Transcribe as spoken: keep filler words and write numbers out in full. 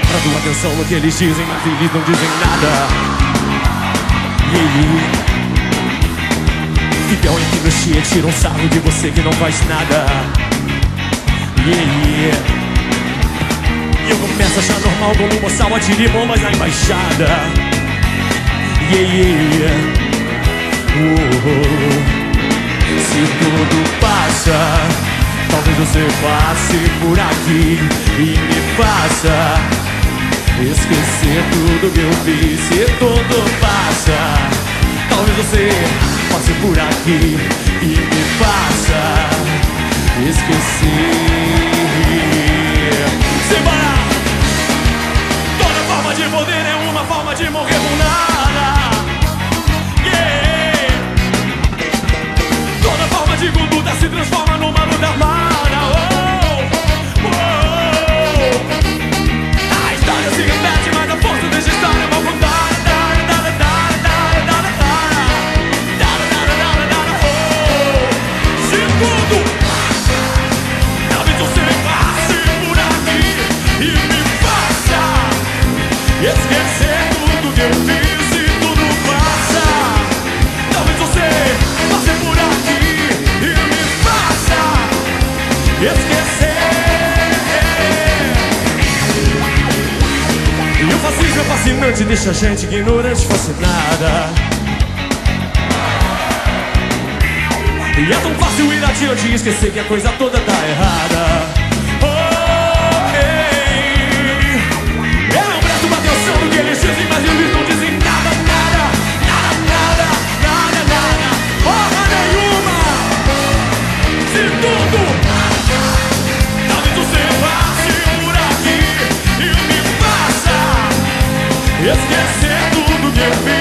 Prestando atenção no que eles dizem, mas eles não dizem nada. Yeah, yeah. Ficam em mexer, tiram um sarro de você que não faz nada. Yeah, yeah. E eu começo a achar normal como um moçal atire bombas na embaixada. Yeah, yeah. Oh, oh. Se tudo passa, talvez você passe por aqui e me faça esquecer tudo que eu fiz. Se tudo passa, talvez você passe por aqui e me faça esquecer. Simbora! Toda forma de poder é uma forma de morrer por nada. Yeah! Toda forma de conduta se transforma numa luta armada. Oh, oh. A história se repete, mas a força dessa história é mal contada. Se tudo talvez você passe por aqui e me faça esquecer tudo que eu fiz. Se tudo passa, talvez você passe por aqui e me faça esquecer. E o fascismo é fascinante, deixa a gente ignorante, fascinada. E é tão fácil ir adiante e esquecer que a coisa toda tá errada. Ok, eu não presto uma atenção no que eles dizem, mas eles não dizem nada, nada, nada, nada, nada, nada, porra nenhuma. Se tudo, talvez você passe por aqui e me faça esquecer tudo que eu fiz.